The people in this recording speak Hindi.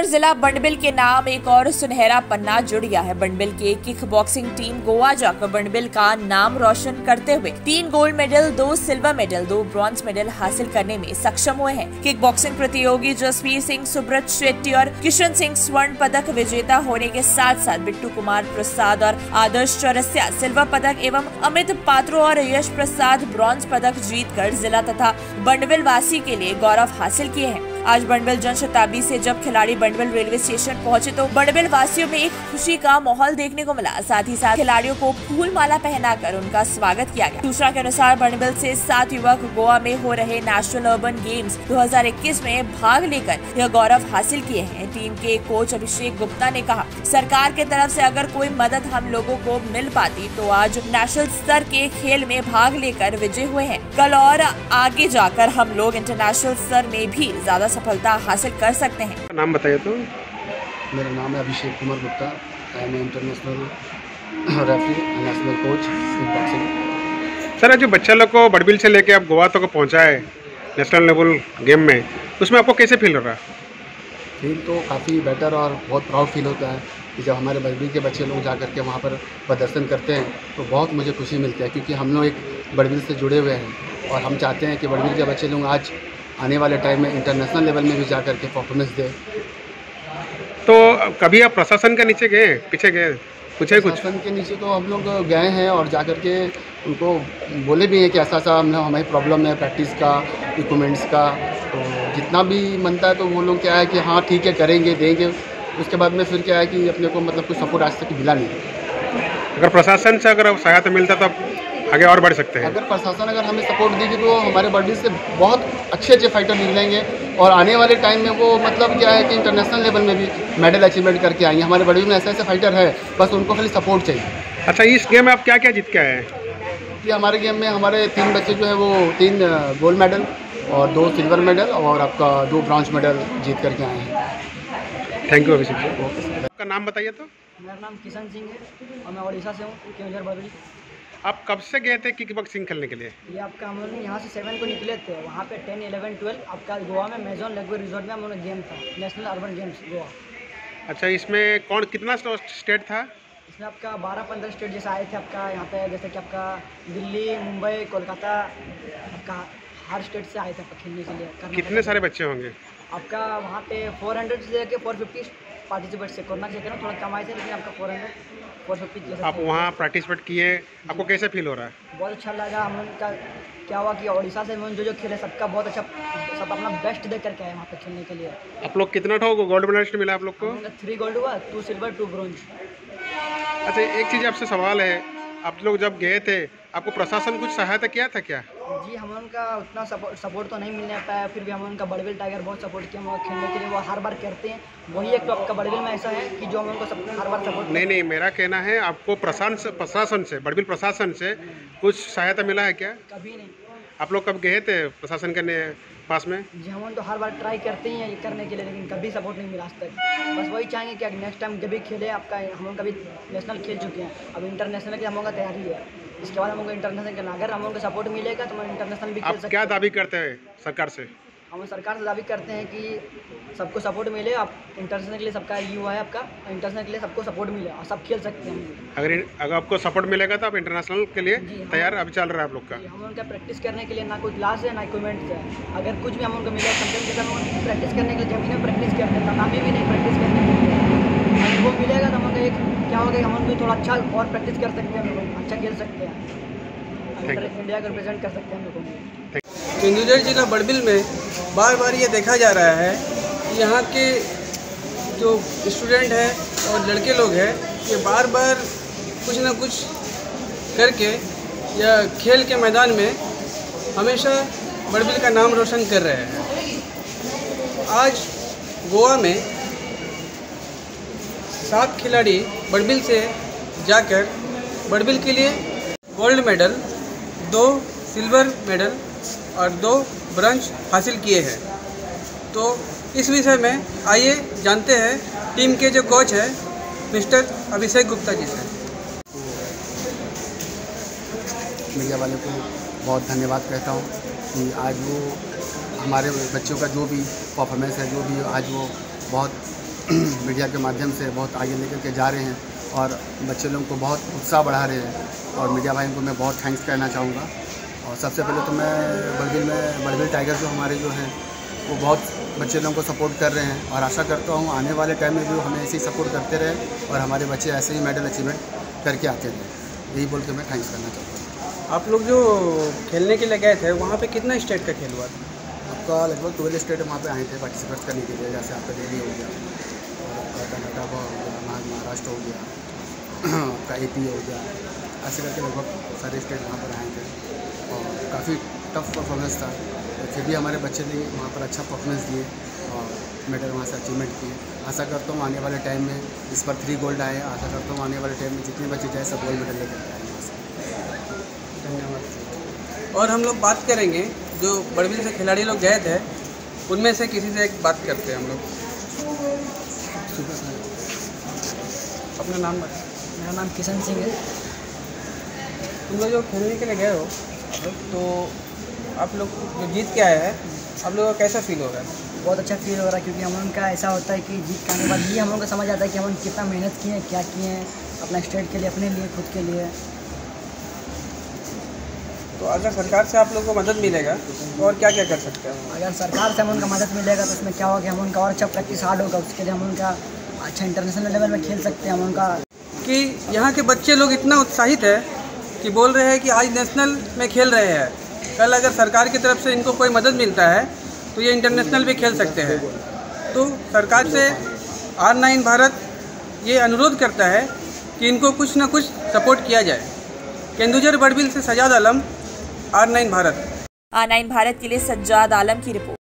जिला बंडबिल के नाम एक और सुनहरा पन्ना जुड़ गया है। बंडबिल की किक बॉक्सिंग टीम गोवा जाकर बंडबिल का नाम रोशन करते हुए 3 gold medal, 2 silver medal, 2 bronze medal हासिल करने में सक्षम हुए हैं। किक बॉक्सिंग प्रतियोगी जसवीर सिंह, सुब्रत शेट्टी और किशन सिंह स्वर्ण पदक विजेता होने के साथ साथ बिट्टू कुमार प्रसाद और आदर्श चौरसिया सिल्वर पदक एवं अमित पात्रो और यश प्रसाद ब्रॉन्ज पदक जीतकर जिला तथा बंडबिल वासी के लिए गौरव हासिल किए हैं। आज बंडबिल जनशताब्दी से जब खिलाड़ी बंडबिल रेलवे स्टेशन पहुंचे तो बंडबिल वासियों में एक खुशी का माहौल देखने को मिला। साथ ही साथ खिलाड़ियों को फूल माला पहनाकर उनका स्वागत किया गया। सूचना के अनुसार बंडबिल से 7 युवक गोवा में हो रहे नेशनल अर्बन गेम्स 2021 में भाग लेकर यह गौरव हासिल किए हैं। टीम के कोच अभिषेक गुप्ता ने कहा, सरकार के तरफ से अगर कोई मदद हम लोगों को मिल पाती तो आज नेशनल स्तर के खेल में भाग लेकर विजय हुए हैं। कल और आगे जाकर हम लोग इंटरनेशनल स्तर में भी ज्यादा सफलता हासिल कर सकते हैं। नाम बताइए तो। मेरा नाम है Abhishek Kumar Gupta. I am international referee, national coach in boxing. Sir, जो बच्चा लोग को बंडबिल से लेके आप गोवा तक पहुंचा है नेशनल लेवल गेम में, उसमें आपको कैसे फील हो रहा है? फील तो काफ़ी बेटर और बहुत प्राउड फील होता है कि जब हमारे बंडबिल के बच्चे लोग जा करके वहाँ पर प्रदर्शन करते हैं तो बहुत मुझे खुशी मिलती है, क्योंकि हम लोग एक बंडबिल से जुड़े हुए हैं और हम चाहते हैं कि बंडबिल के बच्चे लोग आज आने वाले टाइम में इंटरनेशनल लेवल में भी जा करके परफॉर्मेंस दे। तो कभी आप प्रशासन के नीचे गए, पीछे गए, पूछे कुछ? प्रशासन के नीचे तो हम लोग गए हैं और जा करके उनको बोले भी हैं कि ऐसा ऐसा हमारी प्रॉब्लम है प्रैक्टिस का, इक्विपमेंट्स का, तो जितना भी बनता है तो वो लोग क्या है कि हाँ ठीक है करेंगे, देंगे। उसके बाद में फिर क्या है कि अपने को मतलब कुछ सपोर्ट आज तक मिला नहीं। अगर प्रशासन से अगर सहायता मिलता तो आप आगे और बढ़ सकते हैं। अगर प्रशासन अगर हमें सपोर्ट देगी तो हमारे बंडबिल से बहुत अच्छे फाइटर निकलेंगे और आने वाले टाइम में वो मतलब क्या है कि इंटरनेशनल लेवल में भी मेडल अचीवमेंट करके आएंगे। हमारे बंडबिल में ऐसे ऐसे फाइटर है, बस उनको खाली सपोर्ट चाहिए। अच्छा, इस गेम में आप क्या क्या जीत के आए हैं? कि हमारे गेम में हमारे 3 बच्चे जो है वो 3 गोल्ड मेडल और 2 सिल्वर मेडल और आपका 2 ब्रॉन्ज मेडल जीत करके आए हैं। Thank you Abhishek ji. आपका नाम बताइए तो। मेरा नाम किशन सिंह है और मैं उड़ीसा से हूँ, केवंझर बरबली। आप कब से गए थे किक बॉक्सिंग खेलने के लिए? ये आपका हम लोग यहाँ से 7 को निकले थे। वहाँ पे 10, 11, 12 आपका गोवा में मेजॉन लेगवे रिजॉर्ट में हम लोग गेम था, नेशनल अर्बन गेम्स गोवा। अच्छा, इसमें कितना स्टेट था? इसमें आपका 12-15 स्टेट जैसे आए थे आपका यहाँ पे, जैसे कि आपका दिल्ली, मुंबई, कोलकाता, आपका हर स्टेट से आए थे आपका खेलने के लिए। कितने सारे बच्चे होंगे? आपका वहाँ पे 400 से लेकर 450 पार्टिसिपेट से, कोरोना के थोड़ा कम आए थे, लेकिन आपका 450। आप वहाँ पार्टिसिपेट किए, आपको कैसे फील हो रहा है? बहुत अच्छा लगा। हम उनका क्या हुआ कि उड़ीसा से जो खेले सबका बहुत अच्छा, सब अपना बेस्ट दे करके आए वहाँ पे खेलने के लिए। आप लोग कितना गोल्ड मेडलिस्ट मिला आप लोग को? 3 गोल्ड हुआ, 2 सिल्वर, 2 ब्रोंज। अच्छा, एक चीज़ आपसे सवाल है, आप लोग जब गए थे आपको प्रशासन कुछ सहायता किया था क्या? जी, हम उनका उतना सपोर्ट तो नहीं मिलने पाया, फिर भी हम उनका बंडबिल टाइगर बहुत सपोर्ट किया। हम खेलने के लिए वो हर बार करते हैं। वही एक तो आपका बंडबिल में ऐसा है कि जो हम उनको हर बार सपोर्ट। नहीं, मेरा कहना है आपको प्रशासन से, बंडबिल प्रशासन से कुछ सहायता मिला है क्या? कभी नहीं। आप लोग कब गए थे प्रशासन के पास में? जी, हम तो हर बार ट्राई करते हैं ये करने के लिए, लेकिन कभी सपोर्ट नहीं मिला आज तक। बस वही चाहेंगे कि नेक्स्ट टाइम जब भी खेले आपका, हम लोग कभी नेशनल खेल चुके हैं, अब इंटरनेशनल की हम लोग का तैयारी है। इसके बाद हम लोग इंटरनेशनल खेलना, अगर हम लोग को सपोर्ट मिलेगा तो हम इंटरनेशनल भी खेल सकते हैं। आप क्या दावी करते हैं सरकार से? हम सरकार से दावी करते हैं कि सबको सपोर्ट मिले। आप इंटरनेशनल के लिए सबका युवा है आपका, इंटरनेशनल के लिए सबको सपोर्ट मिले और सब खेल सकते हैं। अगर आपको सपोर्ट मिलेगा तो आप इंटरनेशनल के लिए तैयार अभी चल रहा है आप लोग का? हम उनका प्रैक्टिस करने के लिए ना कोई क्लास है ना इक्विपमेंट्स है। अगर कुछ भी हम उनको मिले कंटेंट के साथ हम प्रैक्टिस करने के लिए जमीन में प्रैक्टिस करते हैं, तनामी भी नहीं प्रैक्टिस करने के लिए। अगर वो मिलेगा तो हम लोग एक क्या होगा, हम उनको थोड़ा अच्छा और प्रैक्टिस कर सकते हैं, हम लोग अच्छा खेल सकते हैं, इंडिया को रिप्रेजेंट कर सकते हैं हम लोग। केंदुझर जिला बंडबिल में बार बार ये देखा जा रहा है कि यहाँ के जो स्टूडेंट हैं और लड़के लोग हैं, ये बार बार कुछ ना कुछ करके या खेल के मैदान में हमेशा बंडबिल का नाम रोशन कर रहे हैं। आज गोवा में 7 खिलाड़ी बंडबिल से जाकर बंडबिल के लिए गोल्ड मेडल, 2 सिल्वर मेडल और 2 ब्रॉन्ज हासिल किए हैं। तो इस विषय में आइए जानते हैं टीम के जो कोच हैं मिस्टर अभिषेक गुप्ता जी से। मीडिया वाले को बहुत धन्यवाद कहता हूँ कि आज वो हमारे बच्चों का जो भी परफॉर्मेंस है, जो भी आज वो बहुत मीडिया के माध्यम से बहुत आगे लेकर के जा रहे हैं और बच्चे लोगों को बहुत उत्साह बढ़ा रहे हैं। और मीडिया भाइयों को मैं बहुत थैंक्स कहना चाहूँगा। और सबसे पहले तो मैं बड़बिल टाइगर जो हमारे जो हैं वो बहुत बच्चे लोगों को सपोर्ट कर रहे हैं और आशा करता हूँ आने वाले टाइम में भी वो हमें ऐसे ही सपोर्ट करते रहे और हमारे बच्चे ऐसे ही मेडल अचीवमेंट करके आते रहे। यही बोल के मैं थैंक्स करना चाहता हूँ। आप लोग जो खेलने के लिए गए थे वहाँ पे कितना स्टेट का खेल हुआ था? आपका लगभग 12 स्टेट वहाँ पे आए थे पार्टिसिपेट करने के लिए। जैसे आपका दिल्ली हो गया और आपका कर्नाटक हो गया, महाराष्ट्र हो गया, आपका AP हो गया, ऐसे करके लगभग सारे स्टेट वहाँ पर आए थे और काफ़ी टफ परफॉर्मेंस था। तो फिर भी हमारे बच्चे ने वहाँ पर अच्छा परफॉर्मेंस दिए और मेडल वहाँ से अचीवमेंट किए। आशा करता हूँ आने वाले टाइम में इस पर 3 गोल्ड आए। आशा करता हूँ आने वाले टाइम में जितने बच्चे जाए सब गोल्ड मेडल लेकर आए वहाँ से। धन्यवाद। और हम लोग बात करेंगे जो बड़बिल से खिलाड़ी लोग गए थे उनमें से किसी से एक बात करते हैं हम लोग। अपना नाम बताएं। मेरा नाम किशन सिंह है। तुम लोग जो खेलने के लिए गए हो तो आप लोग जो जीत के आए हैं आप लोगों का कैसा फील हो रहा है? बहुत अच्छा फील हो रहा है क्योंकि हम उनका ऐसा होता है कि जीत के आने के बाद ये हम लोग को समझ आता है कि हम कितना मेहनत किए हैं, क्या किए हैं अपना स्टेट के लिए, अपने लिए, खुद के लिए। तो अगर सरकार से आप लोगों को मदद मिलेगा तो और क्या क्या कर सकते हैं? अगर सरकार से हम उनका मदद मिलेगा तो उसमें क्या होगा कि हम उनका और अच्छा प्रैक्टिस हार्ड होगा, उसके लिए हम उनका अच्छा इंटरनेशनल लेवल में खेल सकते हैं। हम उनका कि यहाँ के बच्चे लोग इतना उत्साहित है कि बोल रहे हैं कि आज नेशनल में खेल रहे हैं, कल अगर सरकार की तरफ से इनको कोई मदद मिलता है तो ये इंटरनेशनल भी खेल सकते हैं। तो सरकार से R9 भारत ये अनुरोध करता है कि इनको कुछ ना कुछ सपोर्ट किया जाए। केंदुझर बड़बिल से सज्जाद आलम, R9 भारत। R9 भारत के लिए सज्जाद आलम की रिपोर्ट।